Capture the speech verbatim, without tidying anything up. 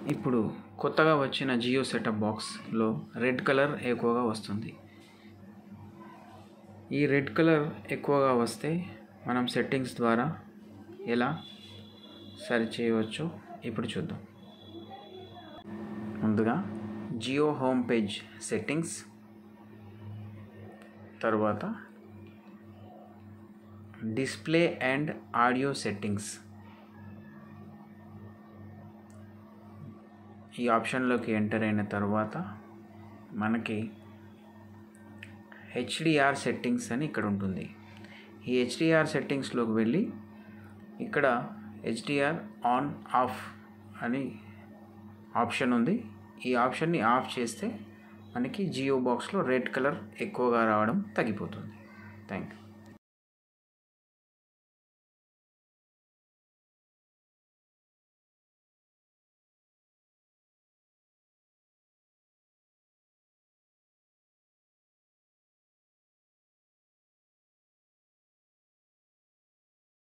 ఇప్పుడు కొత్తగా వచ్చిన జియో సెటప్ బాక్స్లో రెడ్ కలర్ ఎక్కువగా వస్తుంది. ఈ రెడ్ కలర్ ఎక్కువగా వస్తే మనం సెట్టింగ్స్ ద్వారా ఎలా సరి చేయవచ్చో ఇప్పుడు చూద్దాం. ముందుగా జియో హోమ్ పేజ్ సెట్టింగ్స్, తర్వాత డిస్ప్లే అండ్ ఆడియో సెట్టింగ్స్. ఈ ఆప్షన్లోకి ఎంటర్ అయిన తర్వాత మనకి హెచ్డిఆర్ సెట్టింగ్స్ అని ఇక్కడ ఉంటుంది. ఈ హెచ్డిఆర్ సెట్టింగ్స్లోకి వెళ్ళి ఇక్కడ హెచ్డిఆర్ ఆన్ ఆఫ్ అని ఆప్షన్ ఉంది. ఈ ఆప్షన్ని ఆఫ్ చేస్తే మనకి జియో బాక్స్లో రెడ్ కలర్ ఎక్కువగా రావడం తగ్గిపోతుంది. Thank you.